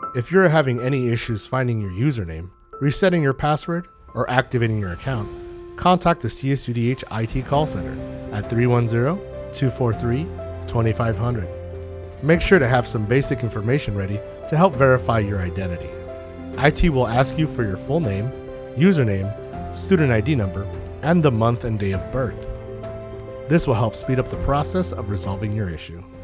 If you're having any issues finding your username, resetting your password, or activating your account, contact the CSUDH IT call center at 310-243-2500. Make sure to have some basic information ready to help verify your identity. IT will ask you for your full name, username, student ID number, and the month and day of birth. This will help speed up the process of resolving your issue.